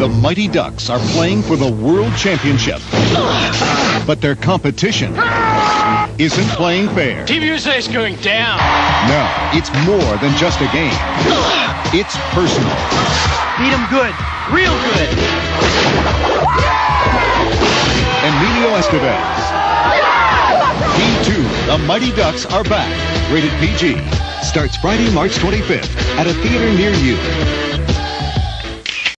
The Mighty Ducks are playing for the World Championship. But their competition isn't playing fair. Team USA is going down. No, it's more than just a game. It's personal. Beat them good. Real good. Emilio Estevez. P2, The Mighty Ducks are back. Rated PG. Starts Friday, March 25th at a theater near you.